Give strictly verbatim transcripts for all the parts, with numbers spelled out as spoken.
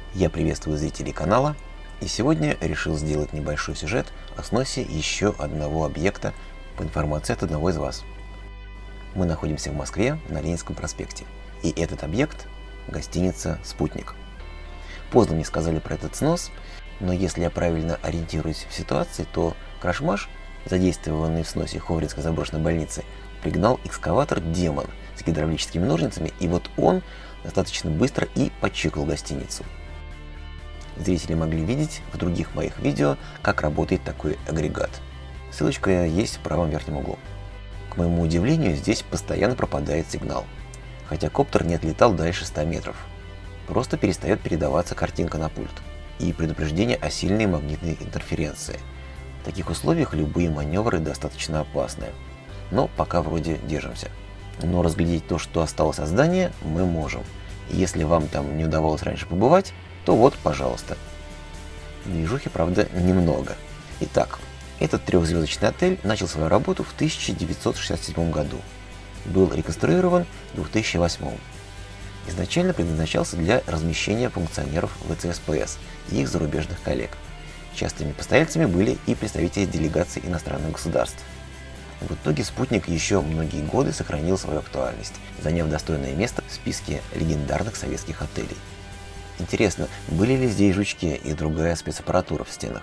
Я приветствую зрителей канала, и сегодня решил сделать небольшой сюжет о сносе еще одного объекта по информации от одного из вас. Мы находимся в Москве на Ленинском проспекте, и этот объект – гостиница «Спутник». Поздно мне сказали про этот снос, но если я правильно ориентируюсь в ситуации, то крашмаш, задействованный в сносе Ховринской заброшенной больницы, пригнал экскаватор «Демон» с гидравлическими ножницами, и вот он достаточно быстро и почикал гостиницу. Зрители могли видеть в других моих видео, как работает такой агрегат. Ссылочка есть в правом верхнем углу. К моему удивлению, здесь постоянно пропадает сигнал, хотя коптер не отлетал дальше ста метров. Просто перестает передаваться картинка на пульт и предупреждение о сильной магнитной интерференции. В таких условиях любые маневры достаточно опасны, но пока вроде держимся. Но разглядеть то, что осталось от здания, мы можем. И если вам там не удавалось раньше побывать, то вот, пожалуйста. Движухи, правда, немного. Итак, этот трехзвездочный отель начал свою работу в тысяча девятьсот шестьдесят седьмом году. Был реконструирован в две тысячи восьмом. Изначально предназначался для размещения функционеров вэ цэ эс пэ эс и их зарубежных коллег. Частыми постояльцами были и представители делегаций иностранных государств. В итоге «Спутник» еще многие годы сохранил свою актуальность, заняв достойное место в списке легендарных советских отелей. Интересно, были ли здесь жучки и другая спецаппаратура в стенах?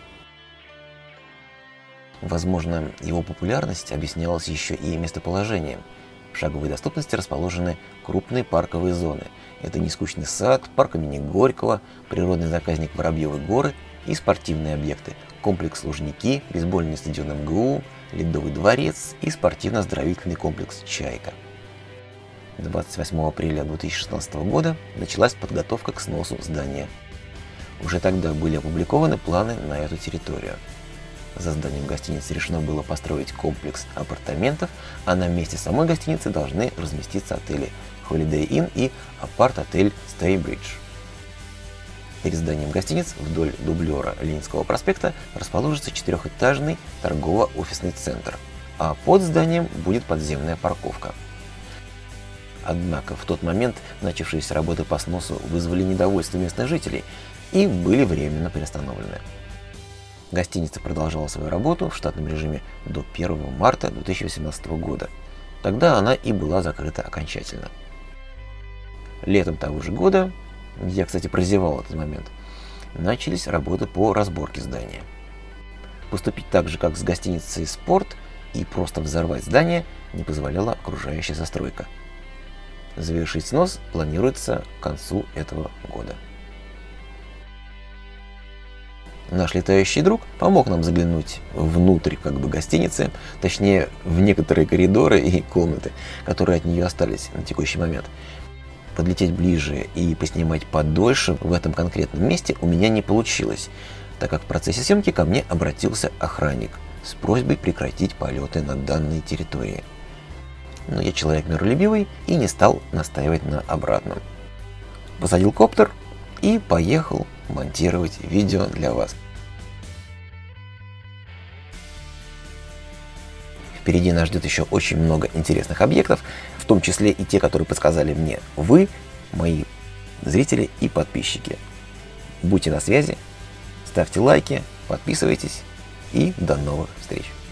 Возможно, его популярность объяснялась еще и местоположением. В шаговой доступности расположены крупные парковые зоны. Это нескучный сад, парк имени Горького, природный заказник Воробьевы горы и спортивные объекты. Комплекс Лужники, бейсбольный стадион эм гэ у, Ледовый дворец и спортивно-оздоровительный комплекс «Чайка». двадцать восьмого апреля две тысячи шестнадцатого года началась подготовка к сносу здания. Уже тогда были опубликованы планы на эту территорию. За зданием гостиницы решено было построить комплекс апартаментов, а на месте самой гостиницы должны разместиться отели Holiday Inn и апарт-отель Staybridge. Перед зданием гостиниц вдоль дублера Ленинского проспекта расположится четырехэтажный торгово-офисный центр, а под зданием будет подземная парковка. Однако в тот момент начавшиеся работы по сносу вызвали недовольство местных жителей и были временно приостановлены. Гостиница продолжала свою работу в штатном режиме до первого марта две тысячи восемнадцатого года. Тогда она и была закрыта окончательно. Летом того же года, я, кстати, прозевал этот момент, начались работы по разборке здания. Поступить так же, как с гостиницей «Спорт», и просто взорвать здание не позволяла окружающая застройка. Завершить снос планируется к концу этого года. Наш летающий друг помог нам заглянуть внутрь как бы гостиницы, точнее в некоторые коридоры и комнаты, которые от нее остались на текущий момент. Подлететь ближе и поснимать подольше в этом конкретном месте у меня не получилось, так как в процессе съемки ко мне обратился охранник с просьбой прекратить полеты над данной территорией. Но я человек миролюбивый и не стал настаивать на обратном. Посадил коптер и поехал монтировать видео для вас. Впереди нас ждет еще очень много интересных объектов, в том числе и те, которые подсказали мне вы, мои зрители и подписчики. Будьте на связи, ставьте лайки, подписывайтесь и до новых встреч!